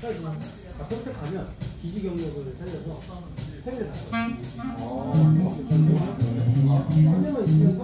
평택 가면 기지 경력을 살려서 해외를 가요. 한 명만 있으면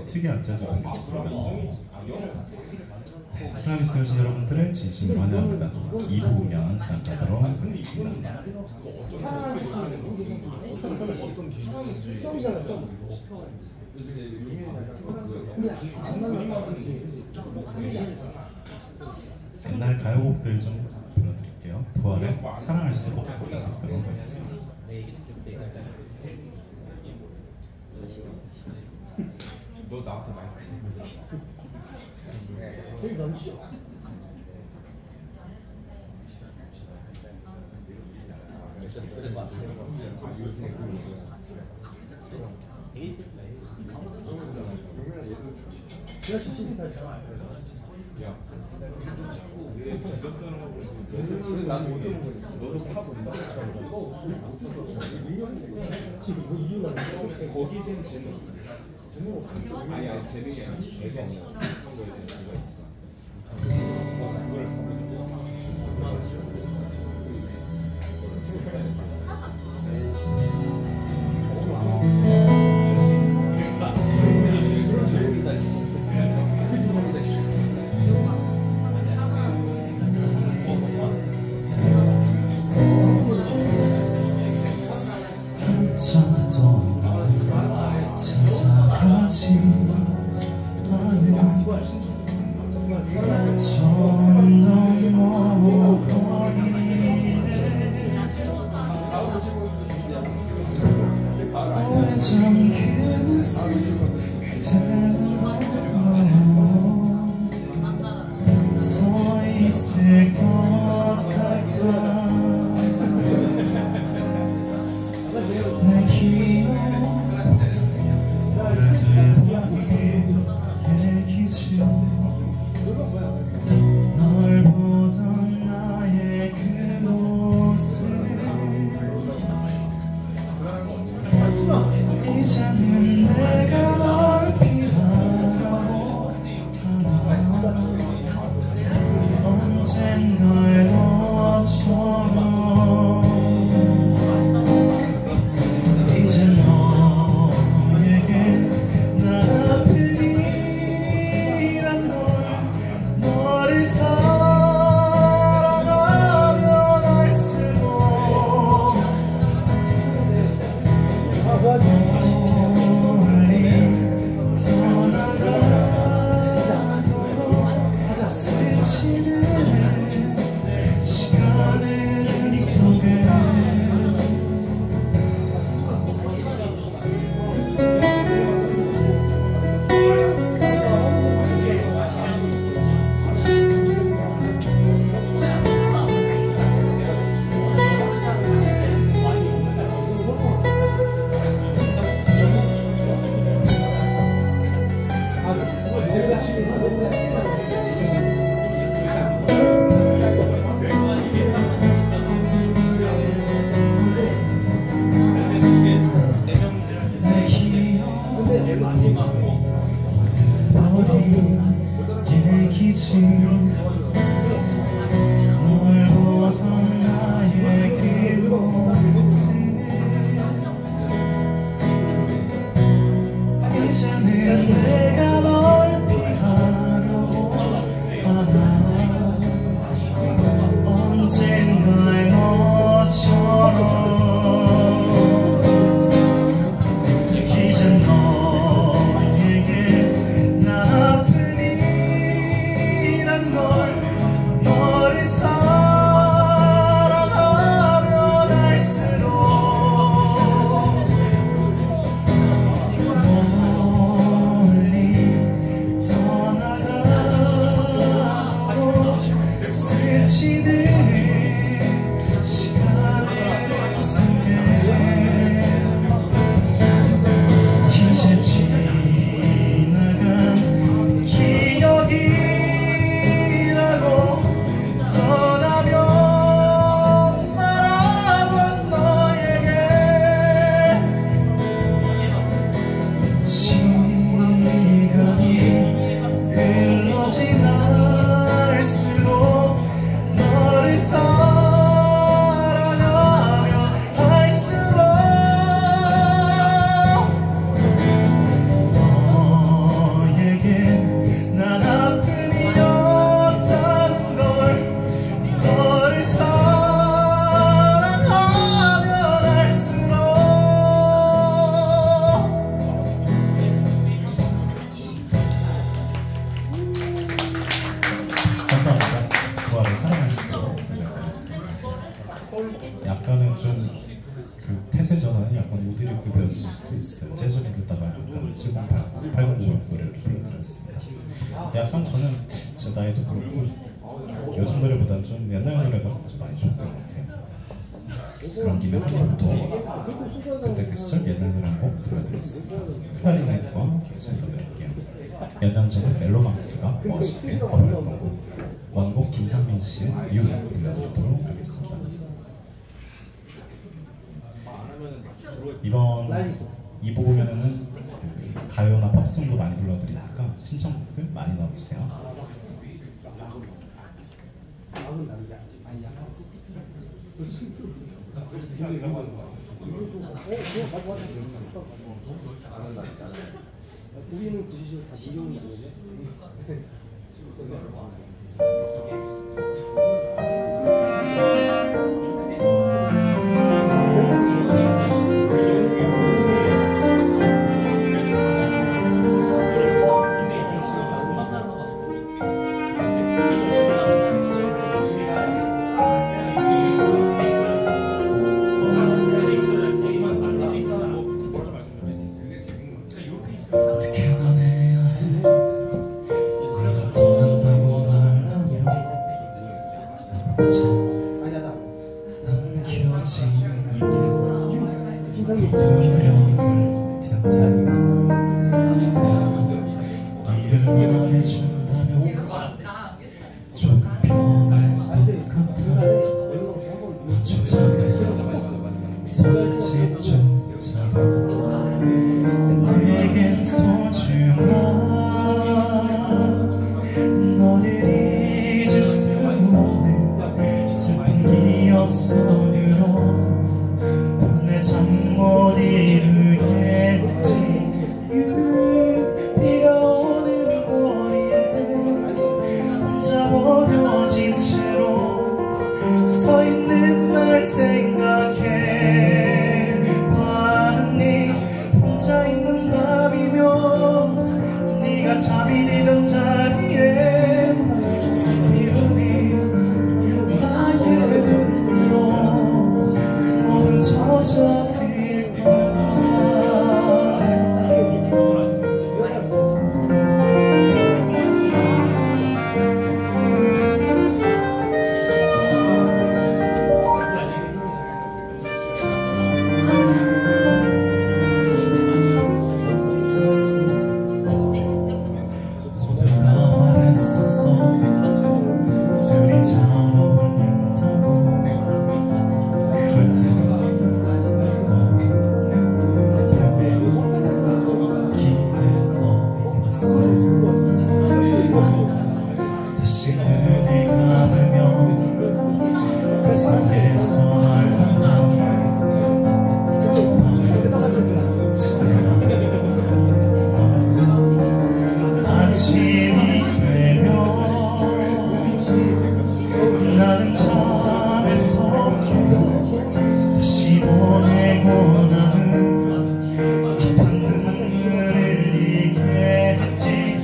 특이한 재즈곡이 있습니다. 플라미스 여신 여러분들을 진심으로 환영합니다. 2부 공연 시작하도록 하겠습니다. 옛날 가요곡들 좀 불러드릴게요. 부활의 사랑할수록 듣도록 하겠습니다. 너 나와서 마이크 나는 못 들은 거니까. 너도 파본다. 지금 뭐 이유가 거기에 대한 재능 없어. 아니 재능이 아니라 죄가 없는 거에 대한 죄가 있어. 그걸 이제는 내가 널 피하려고 하나 언젠가의 너처럼 이제 너에게 나 아픔이란 걸 너를 사랑하면 할수록 스치는 시간의 흐름 속에 얘기지 널 보던 나의 그 모습 이제는 내가 널 피하려고 하나 언젠가의 너처럼 이젠 너에게 나 아픔이란 걸 약간은 좀 그 태세전환이 약간 오드리급이었을 수도 있어요. 재즈 부르다가 약간 7080, 8090 노래를 불러드렸습니다. 약간 저는 제 나이도 그렇고 요즘 노래보다는 좀 옛날 노래가 좀 많이 좋은 것 같아요. 그런 김에 한 번 더 그때 그 시절 옛날 노래 한 곡 들려드리겠습니다. 클라리넷과 弦 들려드릴게요. 몇 년 전에 멜로망스가 멋있게 커버했던 곡 원곡 김상민 씨의 유 들려드리도록 하겠습니다. 이번 2부 공연에는 가요나 팝송도 많이 불러드리니까 신청곡들 많이 넣어주세요. 우리는 90을 다 이용을 하거든요. 어떻게 해야 해? 네가 떠난다고 말하면 남겨진 두려움을 든다. 이를 말해준다면 조금 변할 것 같아. 아주 작은 손짓조차도 내겐 소중한 너를 잊을 수 없는 슬픈 기억 속으로 변해 잠 못 이루겠지. 비가 오는 거리에 혼자 버려진 채로 서 있는 날 생각해 봤니? 혼자 있는 밤이면 네가 잠이 들던 자리에 슬피우니 나의 눈물로 모두 젖어들 거야. 둘이 잘 어울린다고. 그럴 때는 너 기대 어봤어. 다시 눈을 감으면 그 속에서 널 만나. 아침이 되면 나는 잠에서 깨어 다시 보내고 나는 아픈 눈물을 흘리겠지.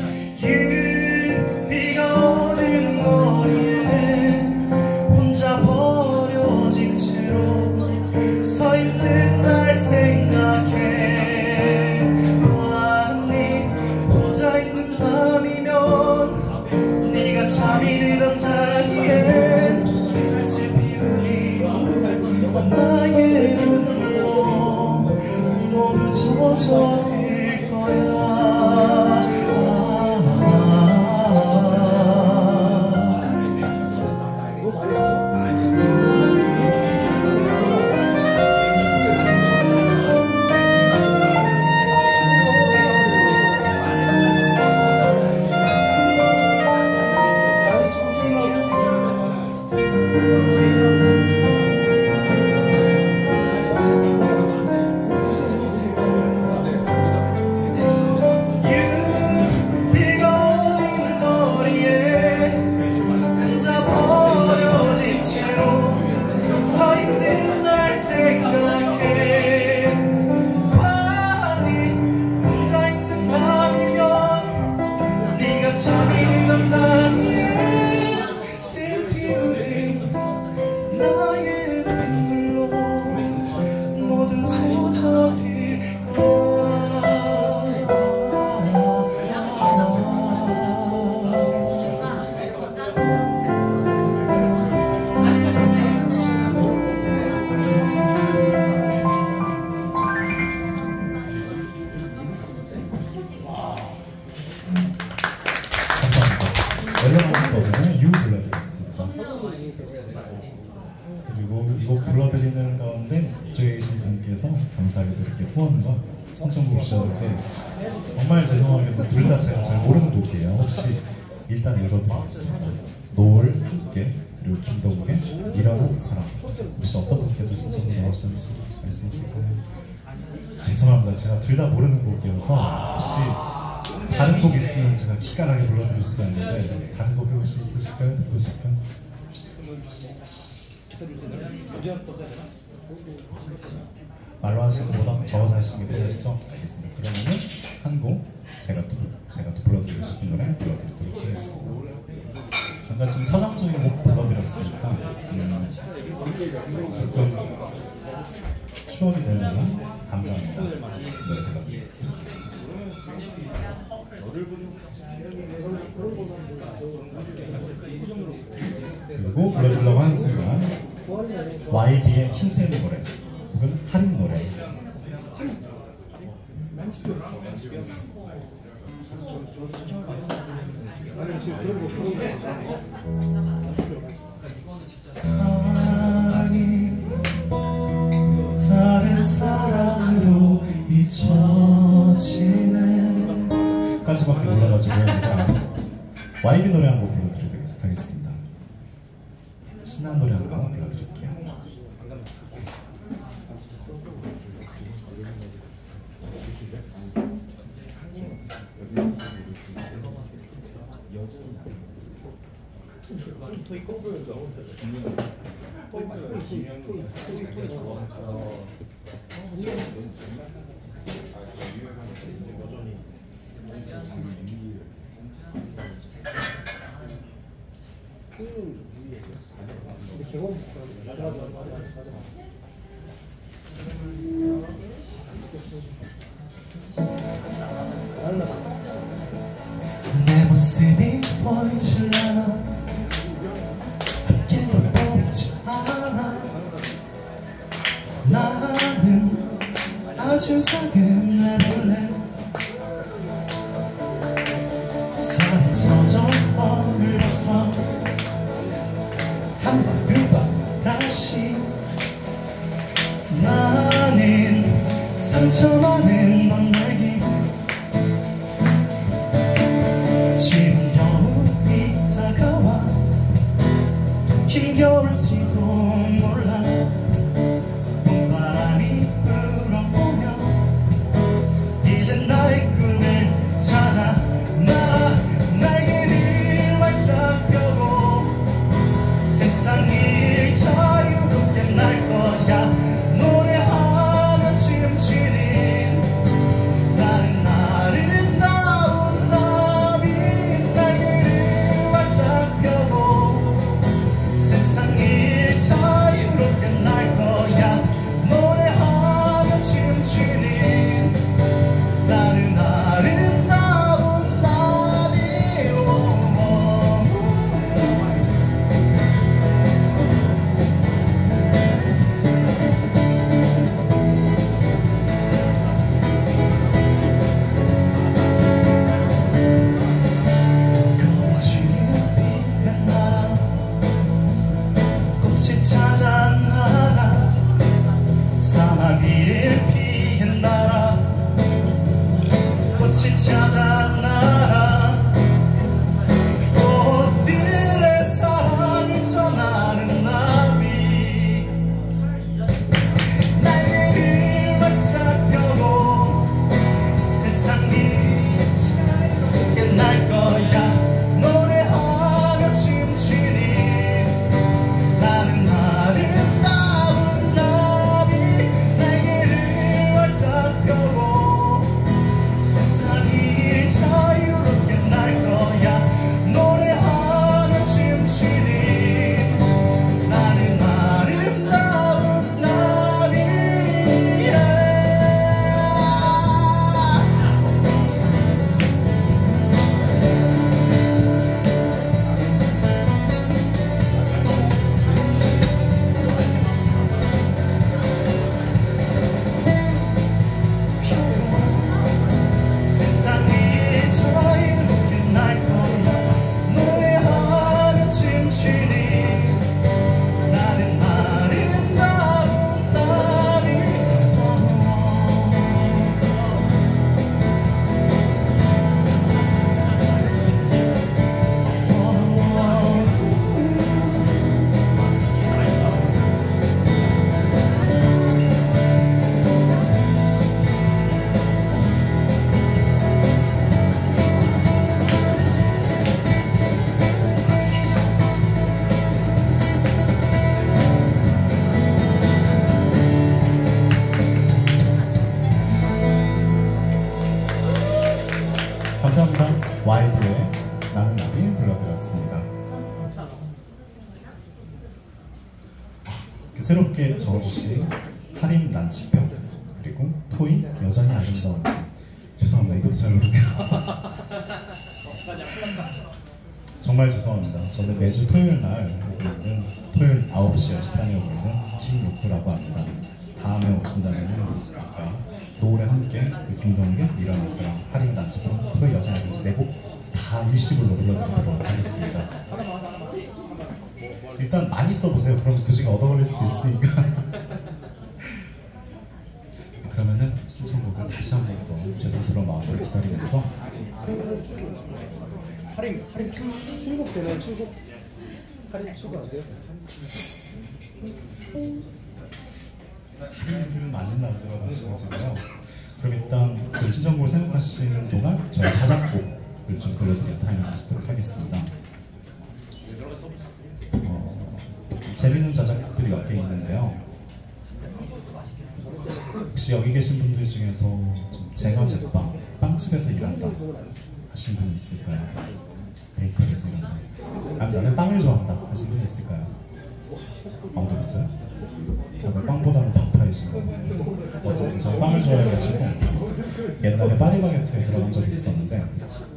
비가 오는 거리에 혼자 버려진 채로 서 있는 날 생각해 봤니? 혼자 있는 밤이면 네가 잠이 들던 자리에 슬피우니 나의 눈물로 모두 젖어들 거야. 블랙하우스 버전은 You 불러드렸습니다. 그리고 이 곡 불러드리는 가운데 이쪽에 계신 분께서 감사하게도 이렇게 후원과 신청곡을 주셨는데 정말 죄송하게도 둘 다 제가 잘 모르는 곡이에요. 혹시 일단 읽어드리겠습니다. 노을, 함께, 그리고 김동욱의 일어난 사람. 혹시 어떤 분께서 신청곡 나오셨는지 알 수 있을까요? 죄송합니다. 제가 둘 다 모르는 곡이어서 혹시 다른 곡 있으면 제가 기깔하게 불러드릴 수가 있는데 다른 곡이 혹시 있으실까요? 듣고 싶은? 말로 하시는 것보다 적어서 하시는 게 편하시죠? 알겠습니다. 그러면은 한 곡 제가 또 불러드리고 싶은 노래 불러드리도록 하겠습니다. 잠깐 좀 서정적인 곡 불러드렸으니까 조금 추억이 될 만한 감사합니다. 노래 불러드리겠습니다. 그리고 불러드리려고 하는 순간 YB의 흰수염 노래 혹은 할인 노래 사랑이 다른 사랑으로 잊혀지네 까지밖에 몰라가지고요. 제가 YB 노래 한 곡 불러드리도록 하겠습니다. 신나는 노래 한 곡 불러드릴게요. 내 모습이 보이질 않아 앞길도 보이지 않아 나는 아주 작은 애벌레 살이 터져 어울렸어 한 번 두 번 다시 나는 상처 많은 만나기 지금 겨울이 다가와 힘겨울지도 몰라 봄바람이 불어오면 이제 나의 꿈을 찾아 날개를 활짝 펴고 세상을 자유롭게 날 거야 노래하며 춤추는 나는 아름다운 나비 새롭게 적어주신 하림 난치병 그리고 토이 여전히 아름다운지. 죄송합니다. 이것도 잘 모르겠네요. 정말 죄송합니다. 저는 매주 토요일 날 오고 있는 토요일 9시 10시간에 오고 있는 김록구라고 합니다. 다음에 오신다면 노래 함께 김동욱의 일어나세요, 하림 난치병, 토이 여전히 아름다운지 네 곡 다 일시불로 불러드리도록 하겠습니다. 일단 많이 써보세요. 그럼 그 중에 얻어 걸릴 수도 있으니까. 그러면은 신청곡을 다시 한 번 더 죄송스러운 마음으로 기다리면서 할인 출국 되나요? 출국? 할인 출국 안 돼요? 할인을 많이 만들어가지고요. 그럼 일단 그 신청곡을 생각하시는 동안 저희 자작곡을 좀 불러드릴 타임을 가지도록 하겠습니다. 재밌는 자작곡들이 몇 개 있는데요. 혹시 여기 계신 분들 중에서 좀 제과 제빵, 빵집에서 일한다 하신 분이 있을까요? 베이커리에서 일한다. 아니 나는 빵을 좋아한다 하신 분이 있을까요? 아무도 없어요? 다들 빵보다는 밥파이시네요. 어쨌든 저 빵을 좋아해가지고 옛날에 파리바게트에 들어간 적이 있었는데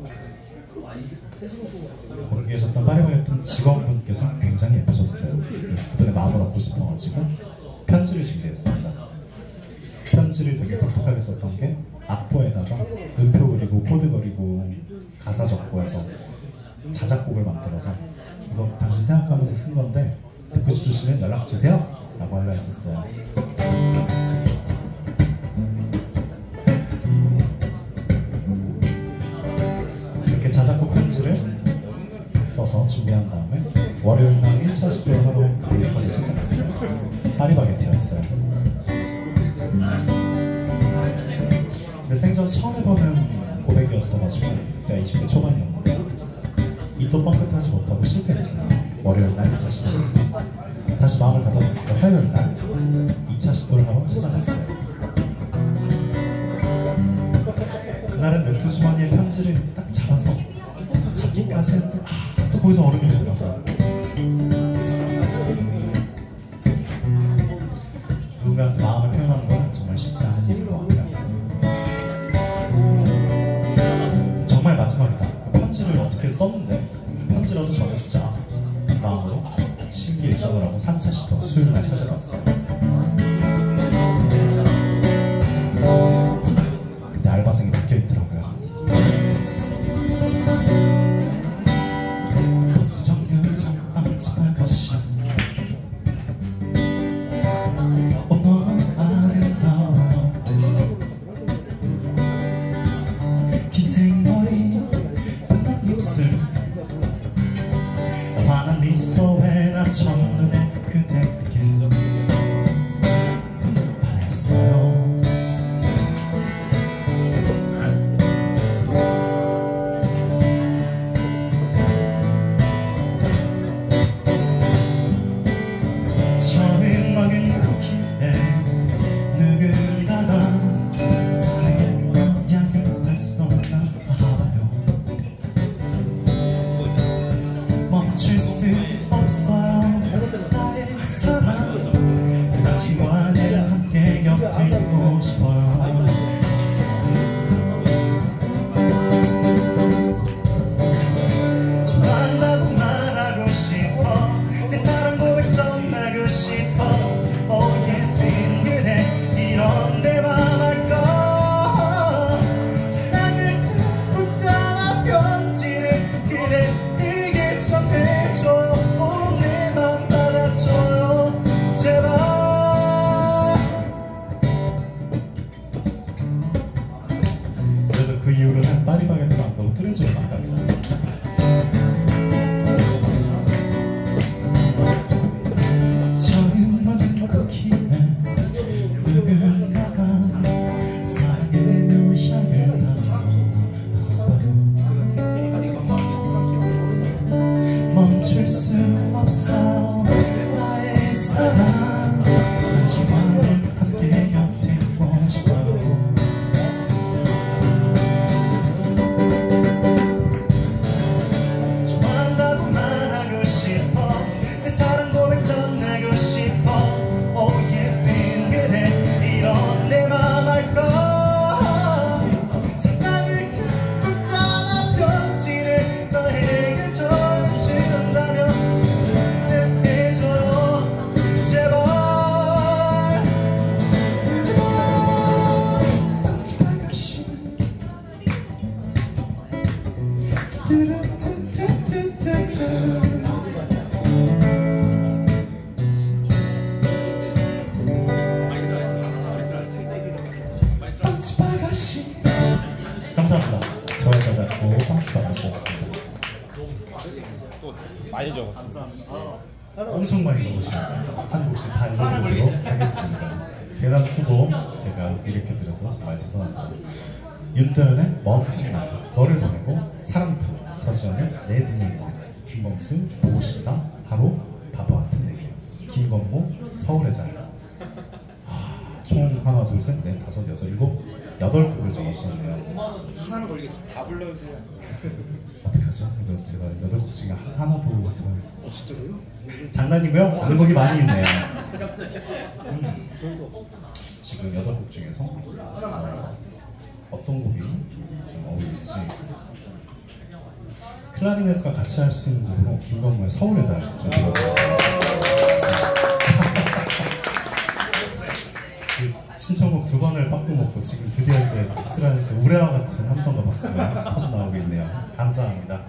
거기 계셨던 파리바게트 직원분께서 굉장히 예쁘셨어요. 그래서 그분의 마음을 얻고 싶어가지고 편지를 준비했습니다. 편지를 되게 독특하게 썼던 게 악보에다가 음표 그리고 코드 그리고 가사 적고 해서 자작곡을 만들어서 이거 당신 생각하면서 쓴 건데 듣고 싶으시면 연락주세요 라고 하려 했었어요. 이렇게 자작곡 편지를 써서 준비한 다음에 월요일날 1차 시도를 하러 베이커리에 찾아갔어요. 파리바게트였어요. 근데 생전 처음 해보는 고백이었어가지고 그때가 20대 초반이었는데 입도 뻥끗하지 못하고 실패했어요. 월요일날 1차 시도. 다시 마음을 가다듬고 화요일날 2차 시도를 하러 찾아갔어요. 그날은 외투 주머니에 편지를 딱 잡아서 잡기까지는 또 거기서 얼음이 되더라고요. 누군가한테 마음을 표현하는 건 정말 쉽지 않은 일인 것 같아요. 정말 마지막이다. 편지를 어떻게 썼는데 편지라도 전해주자 마음으로 심기일전을 하고 3차 시도 수요일날 찾아갔어요. 근데 알바생이 바뀌어있더라고요. 버스 정류장 앞집에 가시 너무 아름다워 기생머리 분홍 입술 환한 미소에 나 첫눈에 그대에게 반했어요. 처음 먹은 쿠키에 누군가가 사랑의 약을 탔었나 봐요. 멈출 수 없어요 나의 사랑. 당신과는 함께 곁에 있고 싶어요. 좀 만나고 말하고 싶어. 내 사랑 고백 전하고 싶어. 예쁜 그대 이런 내 맘 알까. 사랑을 듣고 따라 편지를 그대에게 전해줘요. 내 맘 받아줘요 제발. 그래서 그 이후로는 파리바게트 안 가고 트레저로 안 갑니다. 처음 먹은 쿠키에 누군가가 사랑의 묘향을 탔었나 봐요. 멈출 수 없어 나의 사랑. 당신과는 함께 곁에 있고 싶어요. 빵집 아가씨. 감사합니다. 저희가 잡고 빵집 아가씨였습니다. 또 많이 적었어. 엄청 많이 적으시네요. 한 곡씩 다 읽어드리도록 하겠습니다. 괜한 수고 제가 이렇게 드려서 정말 죄송합니다. 윤도현의 먼 훗날, 너를 보내고, 사랑투, 서지현의 내 등일과, 김범수 보고 싶다, 하루 바보 같은 내게, 김건모 서울의 달. 총 하나 둘 셋 넷 다섯 여섯 일곱 8곡을 적어주셨네요. 하나는 걸리겠어. 다 불러주세요. 어떡하죠? 이거 제가 8곡 중에 하나도 진짜로요? 장난이고요. 많은 곡이 많이 있네요. 지금 8곡 중에서 어떤 곡이 좀 어울릴지. 클라리넷과 같이 할 수 있는 곡으로 김건모의 서울의 달 좀 들어드릴게요. 신청곡 2번을 빠꾸 먹고 지금 드디어 이제 엑스라니까 우레와 같은 함성과 박수가 터져 나오고 있네요. 감사합니다.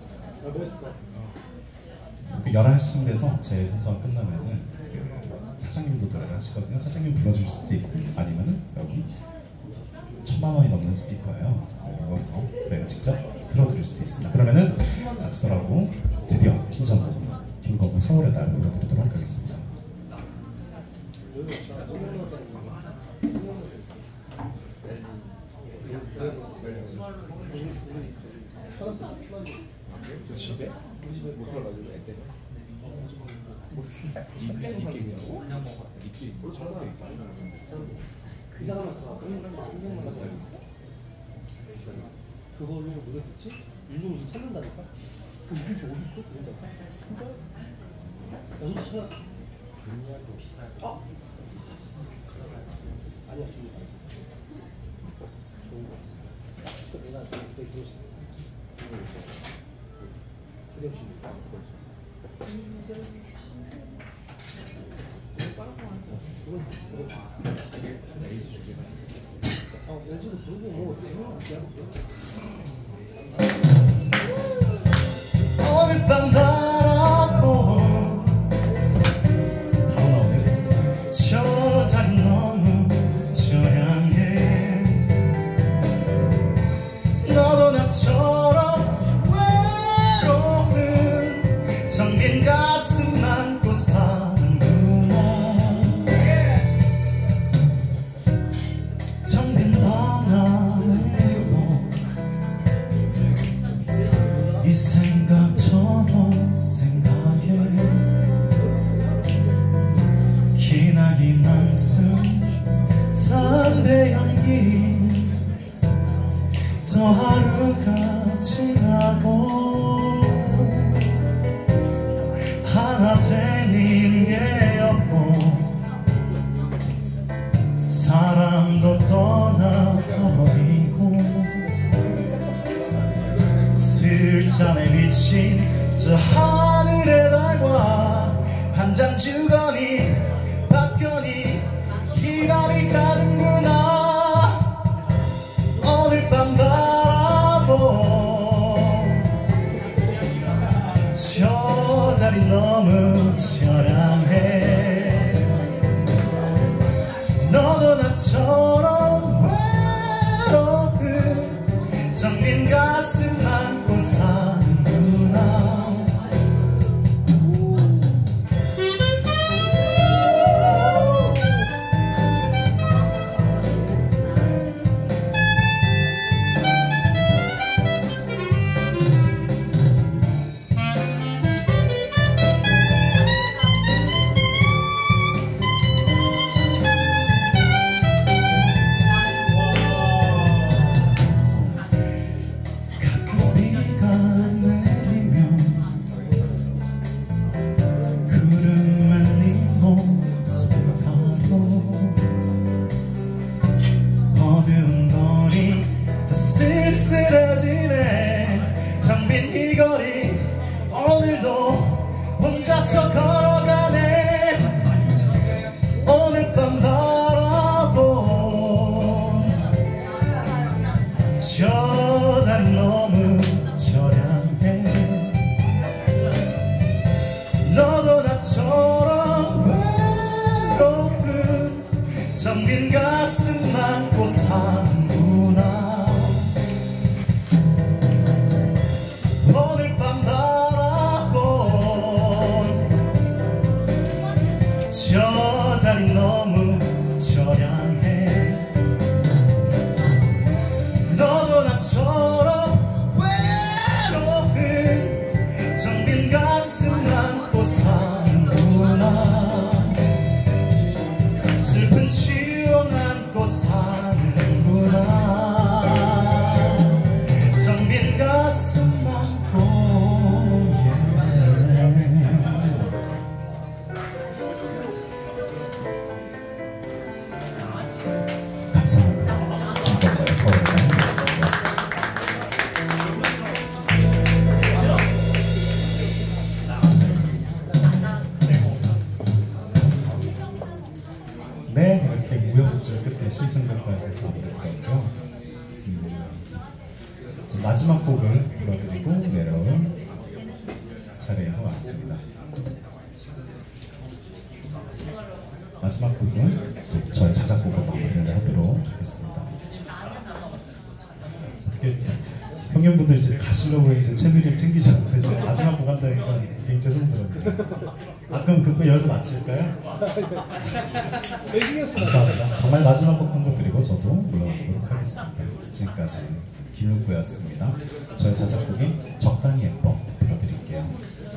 11시쯤 돼서 제 순서가 끝나면은 사장님도 노래를 하시거든요. 사장님 불러줄 수도 있고 아니면은 여기 1000만 원이 넘는 스피커예요. 거기서 저희가 직접 들어드릴 수도 있습니다. 그러면은 각설하고 드디어 신청곡 김건모 서울의 달 불러드리도록 하겠습니다. 저 집에? 못 들어가지고 애 때문에. 이게냐고? 이게 뭘 찾아야 있다. 그 사람한테 흥명만 가지고 있어? 그걸로 노래 듣지? 윤종신 찾는다니까? 그 윤종신 어딨어? 그런다니까? 진짜? 연습 찾아. 아! 아니야, 좋은 거 좋은 거 있어. 내가 그때 들었어. 주대엽 씨 있어. LG도 부르고 뭐 오늘 밤 바라보 바로 나오네. 저 달이 너무 저량해 너도 나처럼 외로운 정빈 가슴 안고 사는구나 정빈 방안에도 이 생각처럼 생각해 기나긴 한숨 담배 연기 또 하루가 지나고 하나 되는 게 없고 사람도 떠나버리고 술잔에 비친 저 하늘의 달과 한 잔 주거니 받거니 희망이 가는구나 오늘 밤 바라보 저 달이 너무 처량해 너도 나처럼 외로운 정빈 가슴 안고 사는구나 가끔 비가 내리면 구름만 네 모습을 가려 어두운 거리 더 쓸쓸해지네 정빈 이 거리 오늘도 혼자서 걸어가네 오늘 밤 바라본 저 달이 너무 저량 신청곡까지 다 들었고요. 마지막 곡을 불러드리고 내려온 차례인 것 같습니다. 마지막 곡은 저의 자작곡을 마무리를 하도록 하겠습니다. 어떻게 형님분들 이제 가시려고 이제 채미를 챙기셨는데 이제 마지막 곡 한다니까 굉장히 죄송스럽네요. 그럼 그거 여기서 마칠까요? 감사합니다. 정말 마지막 곡 한 거 드리고 저도 물러가도록 하겠습니다. 지금까지 김루꾸였습니다. 저의 자작곡인 적당히 예뻐 불러드릴게요.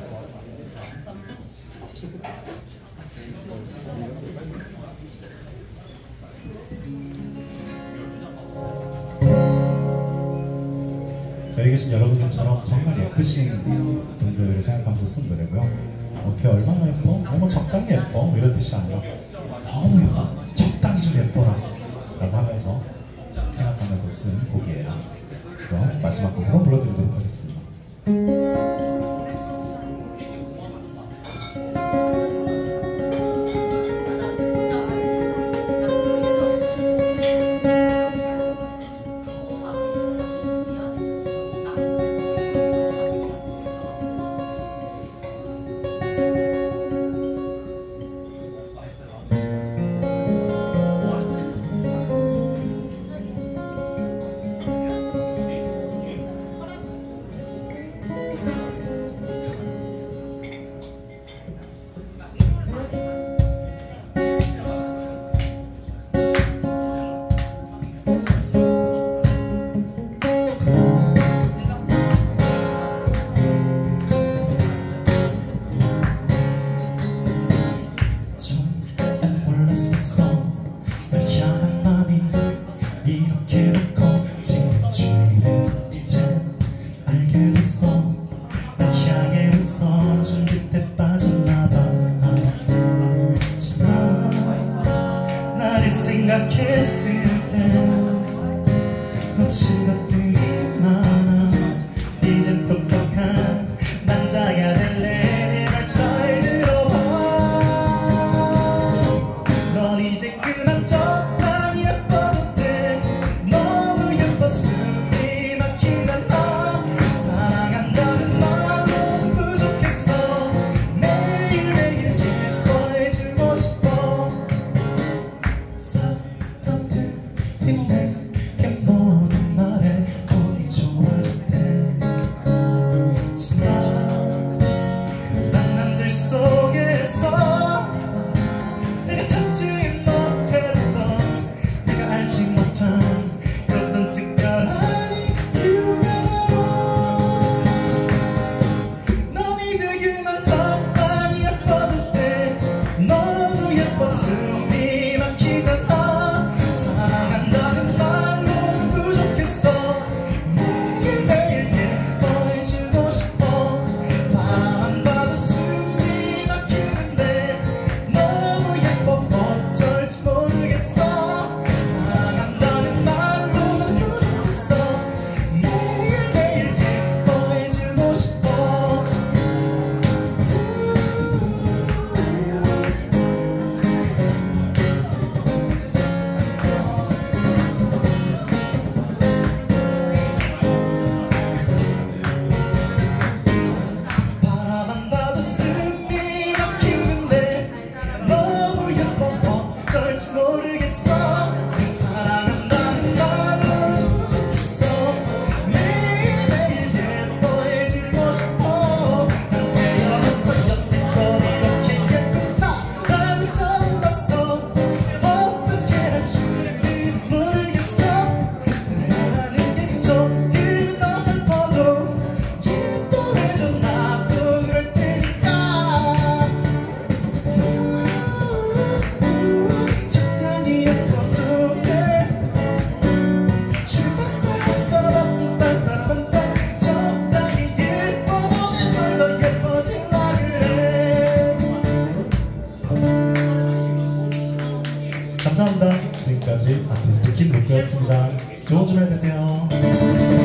여기 계신 여러분들처럼 정말 예쁘신 분들을 생각하면서 쓴 노래고요. 걔 얼마나 예뻐? 뭐 적당히 예뻐 이런 뜻이 아니라 너무 예뻐, 적당히 좀 예뻐라 라고 하면서 생각하면서 쓴 곡이에요. 그럼 마지막 곡으로 불러드리도록 하겠습니다. 생각했을 때 놓친 것들이 많아. 이젠 똑똑한 남자가 될래. 내 말 잘 들어봐. 넌 이제 그만 적당히 예뻐도 돼. 너무 예뻐 숨이 막히잖아. 사랑한다는 말로 부족했어. 매일매일 예뻐해주고 싶어. 사람들이 내게 모든 말에 보기 좋아졌대. 지난 만남들 속에서 내가 찾지 못했던, 내가 알지 못한 어떤 특별한 이유가 바로 넌 이제 그만 적당히 예뻐도 돼. 너무 예뻐 숨이 막히잖아. 사랑한다는 말로는 부족했어. 매일매일 예뻐해주고 싶어. 바라만 봐도 숨이 막히는데 너무 예뻐 어쩔지 모르겠어. 사랑한다는 말로는 부족했어. 매일매일 예뻐해주고 싶어. 바라만 봐도 숨이 막히는데 너무 예뻐 어쩔지 모르겠어. 사랑한다는 말은 부족했어. 매일매일 예뻐해주고 싶어. 난 태어났어 여태껏 이렇게 예쁜 사람을 처음 봤어. 어떻게 할 줄을 모르겠어. 태어나는 게 조금은 어설퍼도 예뻐해줘. 나도 그럴 테니까. 적당히 예뻐도 돼. 슈퍼빠라빠라빠라빠라빠라. 적당히 예뻐도 돼. 널 더 예뻐질라 그래. 감사합니다. 지금까지 아티스트 김루꾸였습니다. 좋은 주말 되세요.